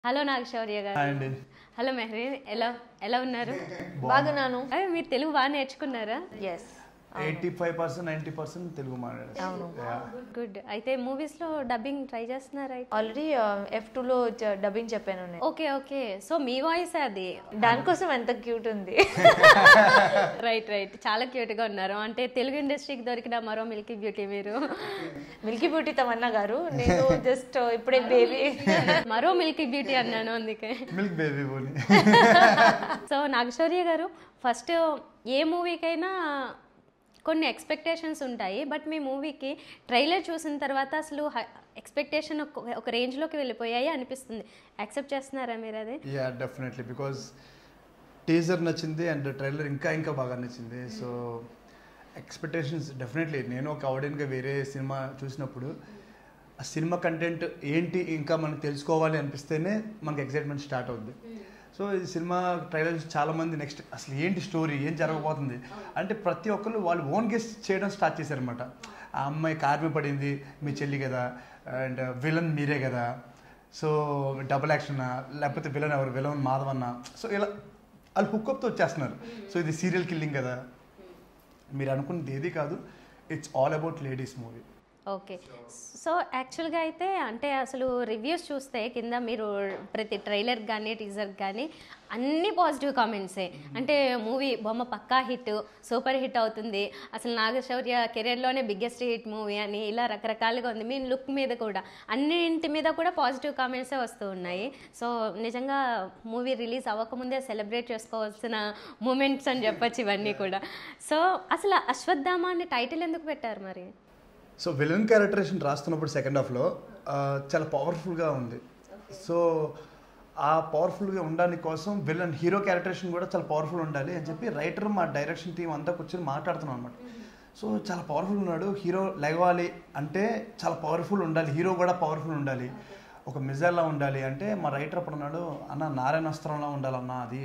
Hello Naga Shaurya గారు. అండి hello Mehreen, ఎలా ఎలా ఉన్నారు? బాగున్నాను. అదే మీరు తెలుగు బాగా నేర్చుకున్నారా? ఎస్ 85% 90% తెలుగు మాట్లాడారు. గుడ్. అయితే మూవీస్ లో డబ్బింగ్ ట్రై చేస్తున్నారా? ఆల్రెడీ F2లో డబ్బింగ్ చెప్పాను నేను. ఓకే ఓకే, సో మీ వాయిస్ అది. దానికోసం ఎంత క్యూట్ ఉంది. రైట్ రైట్, చాలా క్యూట్ గా ఉన్నారు. అంటే తెలుగు ఇండస్ట్రీకి దొరికిన మరో మిల్కీ బ్యూటీ మీరు. మిల్కీ బ్యూటీ తమన్నా గారు, నేను జస్ట్ ఇప్పుడే బేబీ. మరో మిల్కీ బ్యూటీ అన్నాను అందుకే. మిల్క్ బేబీ బోని. సో నాగశౌర్య గారు, ఫస్ట్ ఏ మూవీకైనా కొన్ని ఎక్స్పెక్టేషన్స్ ఉంటాయి. బట్ మీ మూవీకి ట్రైలర్ చూసిన తర్వాత అసలు ఎక్స్పెక్టేషన్ ఒక రేంజ్లోకి వెళ్ళిపోయాయి అనిపిస్తుంది. యాక్సెప్ట్ చేస్తున్నారా మీరు అది? యా డెఫినెట్లీ, బికాజ్ టీజర్ నచ్చింది అండ్ ట్రైలర్ ఇంకా బాగా నచ్చింది. సో ఎక్స్పెక్టేషన్స్ డెఫినెట్లీ, నేను ఒక ఆడియన్గా వేరే సినిమా చూసినప్పుడు ఆ సినిమా కంటెంట్ ఏంటి ఇంకా మనం తెలుసుకోవాలి అనిపిస్తేనే మనకి ఎక్సైట్మెంట్ స్టార్ట్ అవుద్ది. సో ఈ సినిమా ట్రైలర్ చాలామంది నెక్స్ట్ అసలు ఏంటి స్టోరీ, ఏం జరగబోతుంది అంటే ప్రతి ఒక్కరు వాళ్ళు ఓన్ గెస్ చేయడం స్టార్ట్ చేశారనమాట. ఆ అమ్మాయి కార్మి పడింది మీ చెల్లి కదా, అండ్ విలన్ మీరే కదా, సో డబుల్ యాక్షన్ లేకపోతే విలన్ ఎవరు, విలన్ మాధవన్న. సో ఇలా వాళ్ళు హుక్అప్తో వచ్చేస్తున్నారు. సో ఇది సీరియల్ కిల్లింగ్ కదా, మీరు అనుకున్నది ఏది కాదు, it's all about ladies movie. Okay, so యాక్చువల్గా అయితే అంటే అసలు రివ్యూస్ చూస్తే కింద మీరు ప్రతి ట్రైలర్ కానీ టీజర్ కానీ అన్ని పాజిటివ్ కామెంట్సే. అంటే మూవీ బొమ్మ పక్కా హిట్, సూపర్ హిట్ అవుతుంది, అసలు నాగశౌర్య కెరీర్లోనే బిగ్గెస్ట్ హిట్ మూవీ అని ఇలా రకరకాలుగా ఉంది. మీ లుక్ మీద కూడా అన్నింటి మీద కూడా పాజిటివ్ కామెంట్సే వస్తూ ఉన్నాయి. సో నిజంగా మూవీ రిలీజ్ అవ్వకముందే సెలబ్రేట్ చేసుకోవాల్సిన మూమెంట్స్ అని చెప్పచ్చు ఇవన్నీ కూడా. సో అసలు అశ్వత్థామ అనే టైటిల్ ఎందుకు పెట్టారు మరి? సో విలన్ క్యారెక్టరేషన్ రాస్తున్నప్పుడు సెకండ్ హాఫ్లో చాలా పవర్ఫుల్గా ఉంది. సో ఆ పవర్ఫుల్గా ఉండడానికి కోసం విలన్ హీరో క్యారెక్టరేషన్ కూడా చాలా పవర్ఫుల్ ఉండాలి అని చెప్పి రైటర్ మా డైరెక్షన్ టీం అంతా కూర్చొని మాట్లాడుతున్నాం అనమాట. సో చాలా పవర్ఫుల్ ఉన్నాడు, హీరో లెగవాలి అంటే చాలా పవర్ఫుల్ ఉండాలి, హీరో కూడా పవర్ఫుల్ ఉండాలి, ఒక మిజైల్లా ఉండాలి అంటే మా రైటర్ అప్పుడు ఉన్నాడు, అన్న నారాయణాస్త్రంలా ఉండాలన్నా అది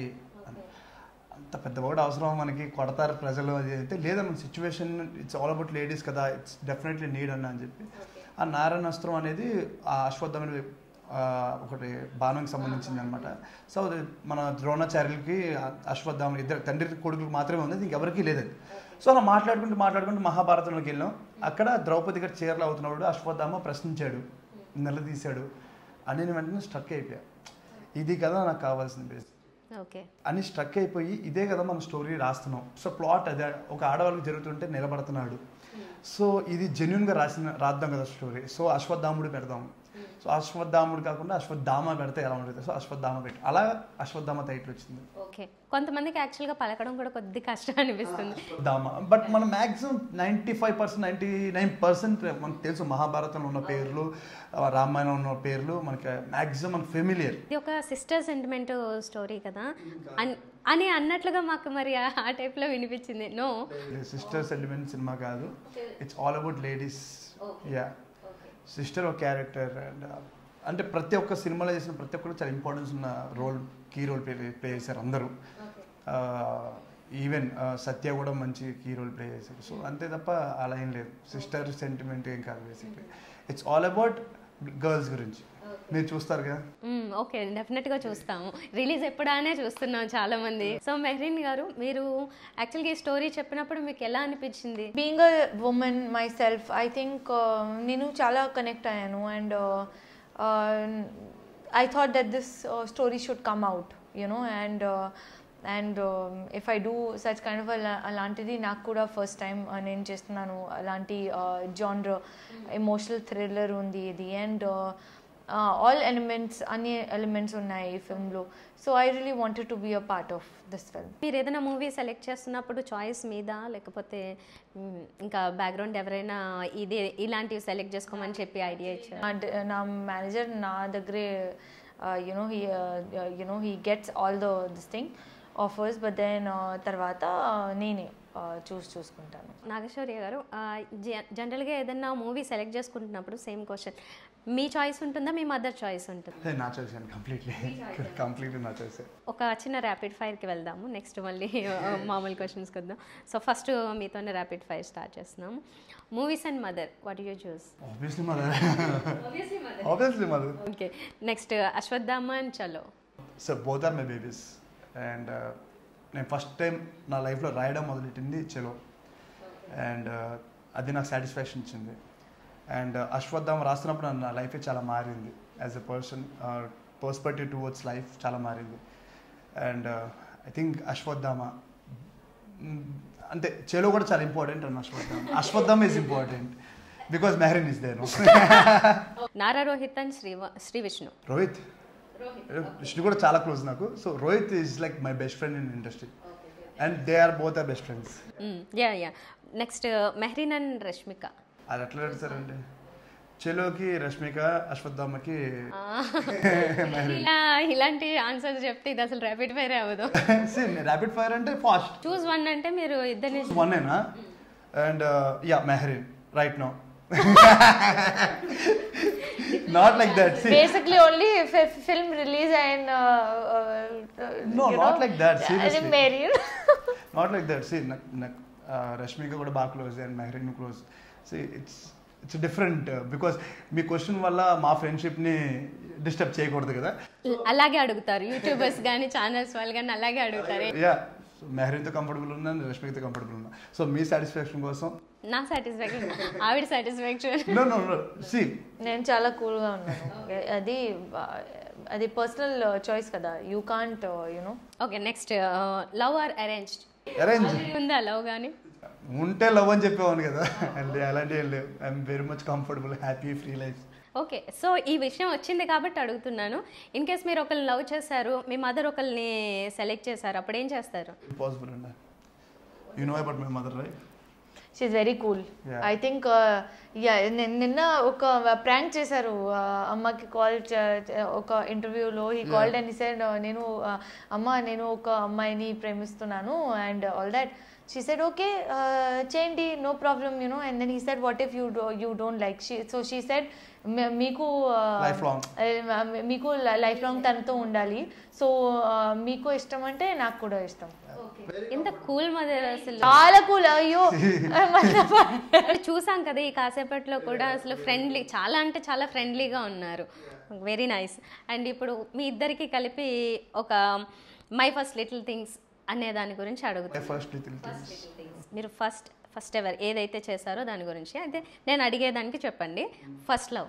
అంత పెద్ద కూడా అవసరం మనకి, కొడతారు ప్రజలు అది అయితే లేదన్న situation, it's all about ladies కదా, ఇట్స్ డెఫినెట్లీ నీడ్ అన్న అని చెప్పి ఆ నారాయణాస్త్రం అనేది ఆ అశ్వత్థమైన ఒకటి బాణంకి సంబంధించింది అనమాట. సో అది మన ద్రోణాచార్యులకి అశ్వత్థామ ఇద్దరు తండ్రి కొడుకులకు మాత్రమే ఉంది, ఇంకెవరికి లేదది. సో అలా మాట్లాడుకుంటూ మహాభారతంలోకి వెళ్ళాం. అక్కడ ద్రౌపది గారి చీరలు అవుతున్నప్పుడు అశ్వత్థామ ప్రశ్నించాడు, నిలదీశాడు అని వెంటనే స్ట్రక్ అయిపోయా, ఇది కదా నాకు కావాల్సిన బేస్ ఓకే అని స్ట్రక్ అయిపోయి ఇదే కదా మనం స్టోరీ రాస్తున్నాం. సో ప్లాట్ అదే, ఒక ఆడవాళ్ళకి జరుగుతుంటే నిలబడుతున్నాడు, సో ఇది జెన్యున్గా రాద్దాం కదా స్టోరీ. సో అశ్వత్థాముడు పెడదాం, సో అశ్వత్థాముడు కాకుండా అశ్వత్థామ పెడితే ఎలా ఉంటుంది, సో అశ్వత్థామ పెట్టి అలా అశ్వత్థామ టైటిల్ వచ్చింది. ఓకే, కొంతమందికి యాక్చువల్గా పలకడం కూడా కొద్ది కష్టం అనిపిస్తుంది అశ్వత్థామ, బట్ మనం మ్యాక్సిమం 95% 99% మనకు తెలుసు. మహాభారతంలో ఉన్న పేర్లు, రామాయణం ఉన్న పేర్లు మనకి మ్యాక్సిమం మనకు ఫెమిలియర్. ఇది ఒక సిస్టర్ సెంటిమెంట్ స్టోరీ కదా అని అన్నట్లుగా మాకు మరి ఆ టైప్లో వినిపించింది. నో, సిస్టర్ సెంటిమెంట్ సినిమా కాదు, it's all about ladies. Yeah, sister ఒక క్యారెక్టర్ అండ్ అంటే ప్రతి ఒక్క సినిమాలో చేసిన ప్రతి ఒక్కరు చాలా ఇంపార్టెన్స్ ఉన్న రోల్, కీ రోల్ ప్లే చేశారు అందరూ. ఈవెన్ సత్య కూడా మంచి కీ రోల్ ప్లే చేశారు. సో అంతే తప్ప అలా ఏం లేదు, సిస్టర్ సెంటిమెంట్ ఏం కాదు. Basically it's all about girls గురించి. మీరు చూస్తారు కదా? ఓకే, డెఫినెట్గా చూస్తాము. రిలీజ్ ఎప్పుడానే చూస్తున్నాం చాలా మంది. సో మెహరీన్ గారు, మీరు యాక్చువల్గా ఈ స్టోరీ చెప్పినప్పుడు మీకు ఎలా అనిపించింది? Being a woman myself, I think నేను చాలా కనెక్ట్ అయ్యాను. And I thought that this story should come out, you know. And if I do such kind of అలాంటిది నాకు కూడా ఫస్ట్ టైం నేను చేస్తున్నాను. అలాంటి జానర్ ఎమోషనల్ థ్రిల్లర్ ఉంది ఇది. అండ్ all elements, అన్ని ఎలిమెంట్స్ ఉన్నాయి ఈ ఫిల్మ్లో. So I really wanted to be a part of this film. మీరు ఏదైనా మూవీ సెలెక్ట్ చేస్తున్నప్పుడు చాయిస్ మీద, లేకపోతే ఇంకా బ్యాక్గ్రౌండ్ ఎవరైనా ఇలాంటివి సెలెక్ట్ చేసుకోమని చెప్పి ఐడియా ఇచ్చారు? నా మేనేజర్ నా దగ్గరే he gets all this thing offers, but then తర్వాత నేనే చూసుకుంటాను. నాగశౌర్య గారు, జనరల్గా ఏదైనా మూవీ సెలెక్ట్ చేసుకుంటున్నప్పుడు సేమ్ క్వశ్చన్, మీ చాయిస్ ఉంటుందా, మీ మదర్ చాయిస్ ఉంటుందా? నా చాయిస్ అండి, కంప్లీట్లీ నా చాయిస్. ఒక చిన్న ర్యాపిడ్ ఫైర్కి వెళ్దాము, నెక్స్ట్ మళ్ళీ మామూలు క్వశ్చన్స్కి వద్దాం. సో ఫస్ట్ మీతోనే ర్యాపిడ్ ఫైర్ స్టార్ట్ చేస్తున్నాము. Movies and mother, what you choose? Obviously mother. Okay, next Ashwatthama and Chalo. So both are my babies. And నేను ఫస్ట్ టైం నా లైఫ్లో రాయడం మొదలెట్టింది చలో. అండ్ అది నాకు సాటిస్ఫాక్షన్ ఇచ్చింది. అండ్ అశ్వత్థామ రాస్తున్నప్పుడు నా లైఫే చాలా మారింది. As a person, perspective towards life చాలా మారింది. అండ్ ఐ థింక్ అశ్వత్థామ అంటే చలో కూడా చాలా important. And Ashwatthama is important because Mehreen is there. Nara Rohit and Sree Vishnu. Rohit Vishnu కూడా చాలా క్లోజ్ నాకు. So Rohit is like my best friend in industry and they are both are best friends. Yeah next Mehreen and Rashmika. అది ఎట్లా పెడతారండి? చెలోకి రష్మిక, అశ్వత్థామకి ఇలాంటి ఆన్సర్స్ చెప్తే ఇది అసలు ర్యాపిడ్ ఫైర్ అవ్వదు. ర్యాపిడ్ ఫైర్ అంటే ఫాస్ట్ చూస్ వన్ అంటే మీరు ఇద్దరిని వన్నేనా? And yeah Mehreen right now. Not like that. See. Basically, only if a film release and no, not like that. Seriously. Married. Not like that. See, Rashmika kuda baga close and Mehreen close. See, it's different because మీ question వల్ల మా friendship ని disturb చేయకూడదు కదా. అలాగే అడుగుతారు YouTubers కానీ channels వాళ్ళు కానీ అలాగే అడుగుతారు. యా, మెహరీన్తో కంఫర్టబుల్ ఉన్నాను, రష్మికతో కంఫర్టబుల్ ఉన్నా. సో మీ సాటిస్ఫాక్షన్ కోసం నా సాటిస్ఫాక్షన్, ఆవిడ సాటిస్ఫాక్షన్. నో సి నేను చాలా కూల్గా ఉన్నాను. అది పర్సనల్ చాయిస్ కదా, you can't you know. Okay, next love or arranged? Arrange ఉందా లవ్ కానీ? ఉంటే లవ్ అని చెప్పేవాను కదా. అలాంటి ఏం లేవు. I'm very much comfortable, happy, free life. Okay, so ఈ విషయం వచ్చింది కాబట్టి అడుగుతున్నాను. ఇన్ కేస్ మీరు ఒకరిని లవ్ చేశారు, మీ మదర్ ఒకరిని సెలెక్ట్ చేశారు, అప్పుడు ఏం చేస్తారు? ఇంపాసిబుల్ అండి. You know about my mother right? She's very cool. I think నిన్న ఒక ప్రాంక్ చేశారు అమ్మకి కాల్, ఒక ఇంటర్వ్యూలో he called and he said నేను నేను ఒక అమ్మాయిని ప్రేమిస్తున్నాను and all that. She said, okay, చేయండి, no problem, you know. And then he said, what if you don't like? So she said, మీకు లైఫ్ లాంగ్ తనతో ఉండాలి, సో మీకు ఇష్టం అంటే నాకు కూడా ఇష్టం. ఎంత కూల్ మదర్, అసలు చాలా కూల్. అయ్యో చూసాం కదా ఈ కాసేపట్లో కూడా, అసలు ఫ్రెండ్లీ, చాలా అంటే చాలా ఫ్రెండ్లీగా ఉన్నారు. Very nice. అండ్ ఇప్పుడు మీ ఇద్దరికి కలిపి ఒక మై ఫస్ట్ లిటిల్ థింగ్స్ అనే దాని గురించి అడుగుతాను. మీరు ఫస్ట్ ఎవర్ ఏదైతే చేశారో దాని గురించి అయితే నేను అడిగేదానికి చెప్పండి. First love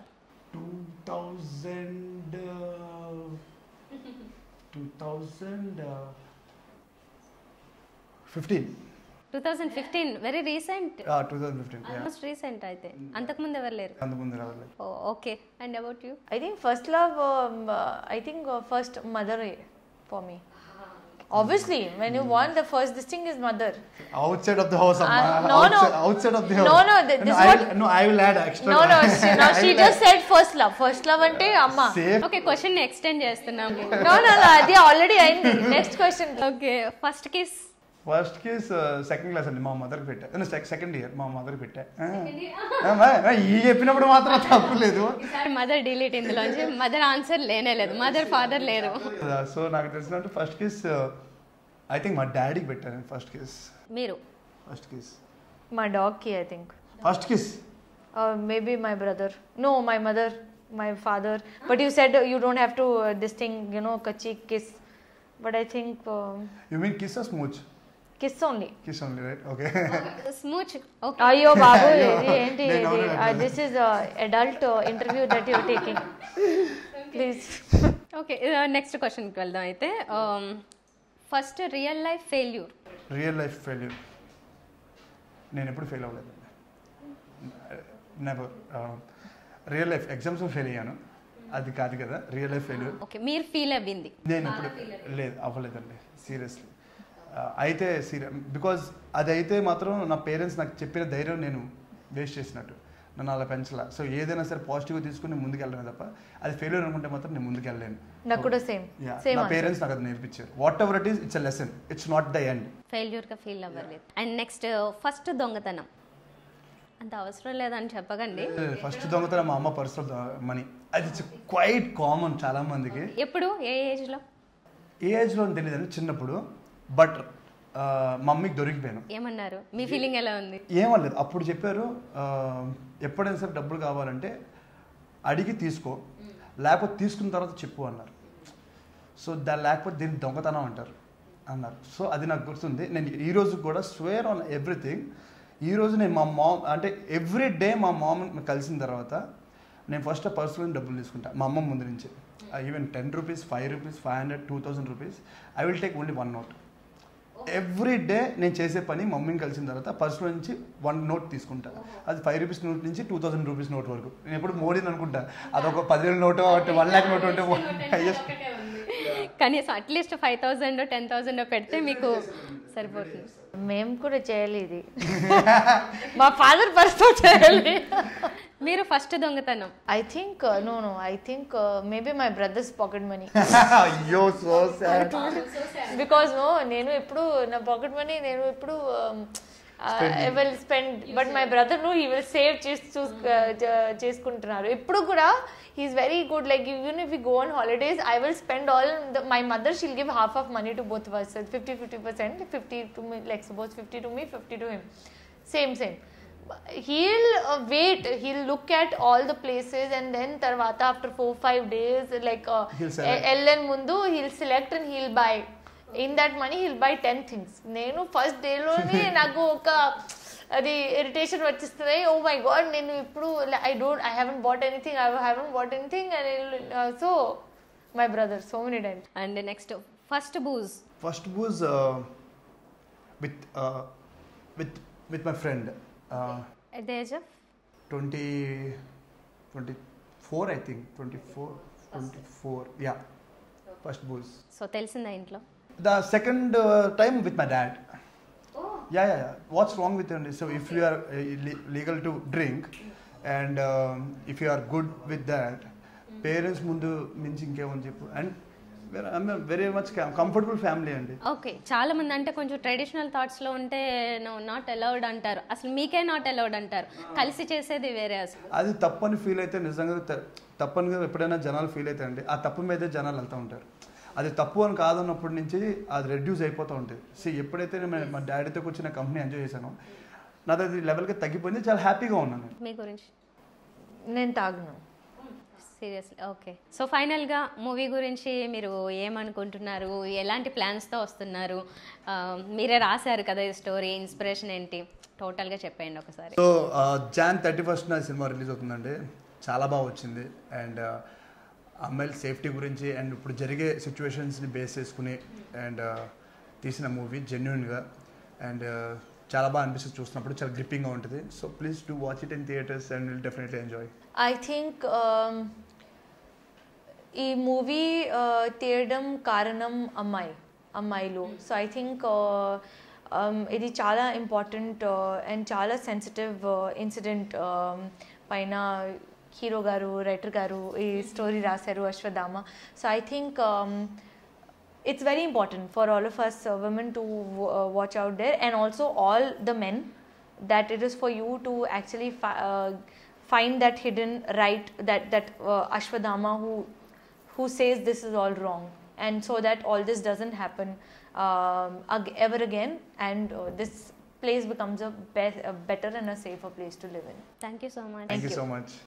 2015. Very recent. 2015 almost recent. అయితే అంతకుముందు ఎవరు లేరు? Okay, and about you? I think first love, I think first mother for me. Obviously, when you want the first, this thing is mother. Outside of the house, outside of the house. I will add extra. She just said first love. First love ante amma. Okay, question extend చేస్తున్నాం. No, అది already అయింది. Next question. Okay, first kiss. First kiss second class అండి, మా మదర్కి పెట్టా. Second year మా మదర్కి పెట్టా. ఈ చెప్పినప్పుడు మాత్రం తప్పులేదు. మదర్ డిలీట్ ఇందులోంచి, మదర్ ఆన్సర్ లేనేలేదు, మదర్ ఫాదర్ లేదు. సో నాకు తెలిసినట్టు ఫస్ట్ కేస్ ఐ థింక్ మా డాడీకి పెట్టాను ఫస్ట్ కేస్. మీరు? ఫస్ట్ కేస్ మా డాగ్కి I think. First kiss maybe my brother. No, my mother, my father. But you said you don't have to this thing, you know, కచ్చి kiss. But I think you mean kiss or smooch? Kiss only, right? Okay. Smooch. Okay. Ayyo babu, enti this is adult interview that you are taking. Please. Okay, next question కి వెళ్దాం అయితే. First real life failure. నేను ఎప్పుడు fail అవ్వలేదు. Never. Real life exams fail అయ్యాను, అది కాదు కదా రియల్ లైఫ్ ఫెయిల్యూర్. ఓకే, మీరు ఫీల్ అవ్వింది? నేను ఎప్పుడు అవ్వలేదండి, సీరియస్లీ. అయితే బికాజ్ అది అయితే మాత్రం నా పేరెంట్స్ నాకు చెప్పిన ధైర్యం నేను వేస్ట్ చేసినట్టు, నన్ను అలా పెంచలా. సో ఏదైనా సరే పాజిటివ్గా తీసుకుని ముందుకు వెళ్ళడమే తప్ప అది ఫెయిల్యూర్ అనుకుంటే మాత్రం నేను ముందుకు వెళ్ళలేను. నాకు కూడా సేమ్. నా పేరెంట్స్ నాకు అది నేర్పించారు. Whatever it is, it's a lesson, it's not the end. ఫెయిల్యూర్గా ఫీల్ అవ్వలేదు. అండ్ నెక్స్ట్ ఫస్ట్ దొంగతనం. అంత అవసరం లేదని చెప్పకండి. ఫస్ట్ దొంగతనం మా అమ్మ పర్సులో మనీ. అది క్వైట్ కామన్ చాలా మందికి. ఎప్పుడు ఏ ఏజ్లో? ఏ ఏజ్లో అని తెలియదండి, చిన్నప్పుడు. బట్ మమ్మీకి దొరికిపోయాను. ఏమన్నారు? మీ ఫీలింగ్ ఎలా ఉంది? ఏమలేదు. అప్పుడు చెప్పారు ఎప్పుడైనా సరే డబ్బులు కావాలంటే అడిగి తీసుకో, లేకపోతే తీసుకున్న తర్వాత చెప్పు అన్నారు. సో లేకపోతే దీన్ని దొంగతనం అంటారు అన్నారు. సో అది నాకు గుర్తుంది. నేను ఈరోజు కూడా స్వేర్ ఆన్ ఎవ్రీథింగ్. ఈరోజు నేను మా మామ్ అంటే ఎవ్రీ డే మా మామ్ కలిసిన తర్వాత నేను ఫస్ట్ పర్సులో డబ్బులు తీసుకుంటాను మా అమ్మ ముందు నుంచి. Even 10 rupees, 5 rupees, 500, 2000 rupees, I will take only 1 note. Every day నేను చేసే పని మమ్మీని కలిసిన తర్వాత పర్సులో నుంచి 1 note తీసుకుంటా. అది 5 రూపీస్ నోట్ నుంచి 2000 రూపీస్ నోట్ వరకు. నేను ఎప్పుడు మోడీని అనుకుంటా, అదొక 10,000 నోటు, 1 lakh నోటు ఉంటే కనీసం అట్లీస్ట్ 5,000 10,000 పెడితే మీకు సరిపోతుంది. మేము కూడా చేయాలి ఇది. మా ఫాదర్ పర్స్తో చేయాలి. మీరు ఫస్ట్ దొంగతనం? I think I think maybe my brother's pocket money. అయ్యో సో సాడ్. బికాజ్ నేను ఎప్పుడు నా పాకెట్ మనీ నేను ఎప్పుడు I will spend, but my brother he will save చేసుకుంటున్నారు ఎప్పుడు కూడా. He's very good. Like even if we go on holidays, I will spend all my mother, she'll give half of money to both of us, 50%, 50 to me, like suppose 50 to me, 50 to him. Same. He'll wait. He'll look at all the places and then tarvata after 4-5 days, like Ellen Mundu, he'll select and he'll buy. In that money, he'll buy 10 things. Nenu first day lone naku oka అది irritation వచ్చేస్తుంది. Oh my God, నేను ఇప్పుడు I haven't bought anything and so my brother so many times. And next first booze with my friend at the age of 24 I think 24 yeah, first booze. So తెలిసిందా ఇంట్లో? The second time with my dad. Yeah. What's wrong with it? So if you are legal to drink and if you are good with that, parents mundu minchi inkem cheppu. And I'm a very much comfortable family andi. Okay, చాలా మంది అంటే కొంచెం traditional thoughts లో ఉంటే not allowed అంటారు. అసలు మీకే not allowed అంటారు, కలిసి చేసేది వేరే. అసలు అది తప్పని ఫీల్ అయితే నిజంగా తప్పనిగా ఎప్పుడైనా జనాలు ఫీల్ అయితే అండి, ఆ తప్పు మీదే జనాలు వెళ్తూ ఉంటారు. అది తప్పు అని కాదన్నప్పటి నుంచి అది రెడ్యూస్ అయిపోతూ ఉంటుంది. సో ఎప్పుడైతే నేను మా డాడీతో కూర్చొని కంపెనీ ఎంజాయ్ చేశానో నాది అది లెవెల్కి తగ్గిపోయింది. చాలా హ్యాపీగా ఉన్నాను. మీ గురించి? నేను తాగను సీరియస్లీ. ఓకే, సో ఫైనల్గా మూవీ గురించి మీరు ఏమనుకుంటున్నారు? ఎలాంటి ప్లాన్స్తో వస్తున్నారు? మీరే రాశారు కదా ఈ స్టోరీ, ఇన్స్పిరేషన్ ఏంటి? టోటల్గా చెప్పండి ఒకసారి. సో Jan 31st నా సినిమా రిలీజ్ అవుతుందండి. చాలా బాగా వచ్చింది. అండ్ అమ్మాయిల సేఫ్టీ గురించి అండ్ ఇప్పుడు జరిగే సిచ్యువేషన్స్ని బేస్ చేసుకుని అండ్ తీసిన మూవీ జెన్యున్గా అండ్ చాలా బాగా అనిపిస్తుంది చూస్తున్నప్పుడు. చాలా గ్రిప్పింగ్గా ఉంటుంది. So please do watch it in theatres and will definitely enjoy. I think ఈ మూవీ తీయడం కారణం అమ్మాయిలు. సో ఐ థింక్ ఇది చాలా ఇంపార్టెంట్ అండ్ చాలా సెన్సిటివ్ ఇన్సిడెంట్ పైన హీరో గారు, రైటర్ గారు ఈ స్టోరీ రాశారు, Ashwatthama. So I think it's very important for all of us women to watch out there, and also all the men, that it is for you to actually find that hidden right, that Ashwadama who says this is all wrong, and so that all this doesn't happen ever again, and this place becomes a better and a safer place to live in. Thank you so much. Thank you so much.